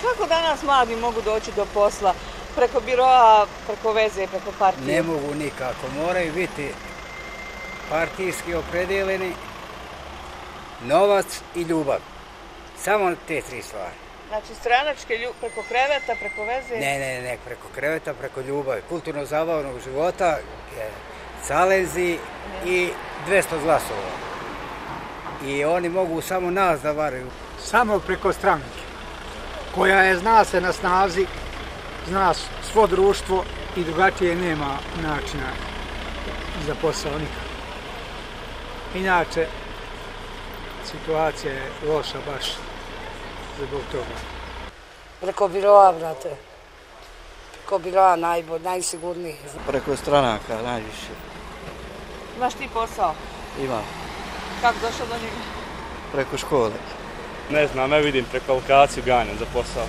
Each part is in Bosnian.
Kako danas mladi mogu doći do posla? Preko biroa, preko veze, preko partije? Ne mogu nikako. Moraju biti partijski opredeljeni, novac i ljubav. Samo te tri stvari. Znači stranačke preko kreveta, preko veze? Ne, preko kreveta, preko ljubavi. Kulturno-zabavnog života, calenzi i 200 glasova. I oni mogu samo nas da varaju. Samo preko stranke, koja je, zna se, na snazi, zna svo društvo i drugačije nema načina za posao nikako. Inače, situacija je loša baš zbog toga. Preko biroa, brate. Preko biroa najsigurniji. Preko stranaka najviše. Imaš ti posao? Imam. Kako došao do njega? Preko škole. Ne znam, ne vidim, preko lokaciju ganjam za posao.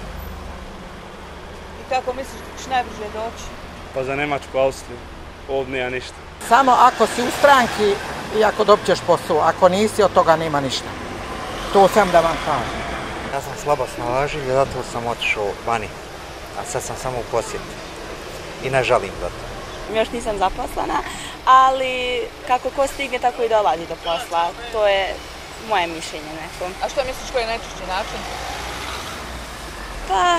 I kako misliš da ćeš najbrže doći? Pa za Njemačku, Austriju, ovdje nema ništa. Samo ako si u stranki i ako dobiješ posao, ako nisi, od toga nema ništa. To sam da vam kažem. Ja sam slabo snalažljiv, zato sam otišao vani, a sad sam samo u posjetu i ne žalim za to. Još nisam zaposlena, ali kako ko stigne, tako i dolazi do posla. To je moje mišljenje neko. A što misliš koji je najčešći način? Pa,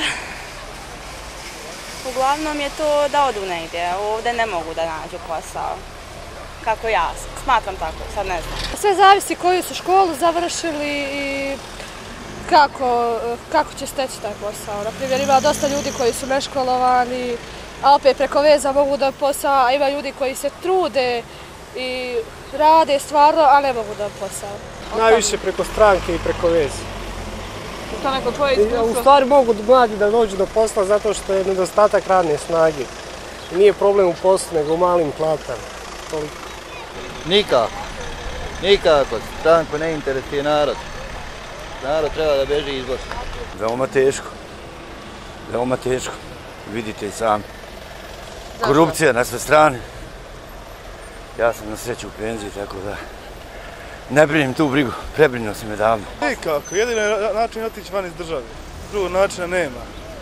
uglavnom je to da odu negdje. Ovdje ne mogu da nađu posao. Kako ja smatram tako, sad ne znam. Sve zavisi koju su školu završili i kako će steći taj posao. Naprimjer, ima dosta ljudi koji su neškolovani, a opet preko veza mogu da posao, a ima ljudi koji se trude i rade stvarno, a ne mogu da posao. Najviše preko stranke i preko veze. Je to neko tvoje iskustvo? U stvari mogu mladi da dođu do posla zato što je nedostatak radne snage. Nije problem u poslu, nego u malim platama. Toliko. Nikako. Stranku ne interesuje narod. Narod treba da beži iz Bosne. Veoma teško. Vidite i sami. Korupcija na sve strane. Ja sam na sreću u penziji, tako da ne brinim tu brigu. Prebrinuo sam je davno. Nikako. Jedini način je otići van iz države. Drugog načina nema.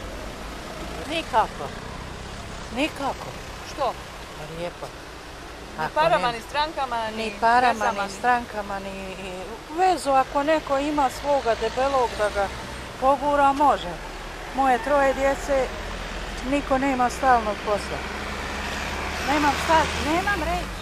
Nikako. Što? Lijepo. Ni parama, ni strankama, ni parama, ni strankama, ni vezu. Ako neko ima svoga debelog da ga pogura, može. Moje 3 djece, niko nema stalnog posla. Nemam reći.